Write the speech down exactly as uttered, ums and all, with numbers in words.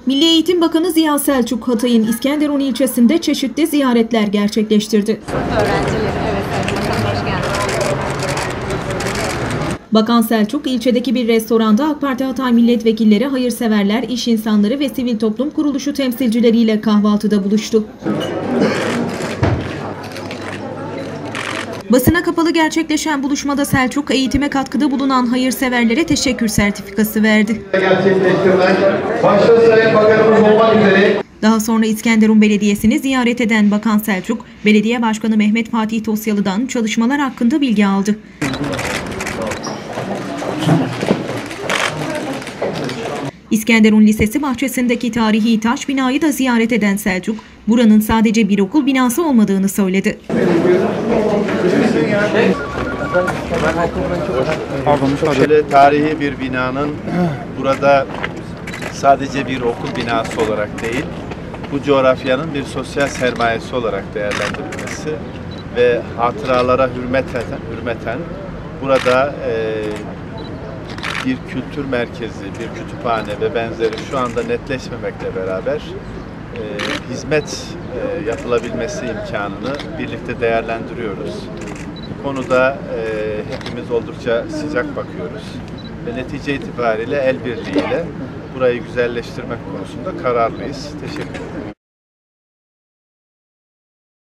Milli Eğitim Bakanı Ziya Selçuk, Hatay'ın İskenderun ilçesinde çeşitli ziyaretler gerçekleştirdi. Öğrencileri, evet, evet, hoş geldiniz. Bakan Selçuk, ilçedeki bir restoranda AK Parti Hatay milletvekilleri, hayırseverler, iş insanları ve sivil toplum kuruluşu temsilcileriyle kahvaltıda buluştu. Basına kapalı gerçekleşen buluşmada Selçuk, eğitime katkıda bulunan hayırseverlere teşekkür sertifikası verdi. Başta Sayın Bakanımız olmak üzere. Daha sonra İskenderun Belediyesi'ni ziyaret eden Bakan Selçuk, Belediye Başkanı Mehmet Fatih Tosyalı'dan çalışmalar hakkında bilgi aldı. İskenderun Lisesi bahçesindeki tarihi taş binayı da ziyaret eden Selçuk, buranın sadece bir okul binası olmadığını söyledi. Şöyle tarihi bir binanın burada sadece bir okul binası olarak değil, bu coğrafyanın bir sosyal sermayesi olarak değerlendirilmesi ve hatıralara hürmeten, hürmeten burada e, bir kültür merkezi, bir kütüphane ve benzeri şu anda netleşmemekle beraber e, hizmet e, yapılabilmesi imkanını birlikte değerlendiriyoruz. Bu konuda e, hepimiz oldukça sıcak bakıyoruz ve netice itibariyle el birliğiyle burayı güzelleştirmek konusunda kararlıyız. Teşekkür ederim.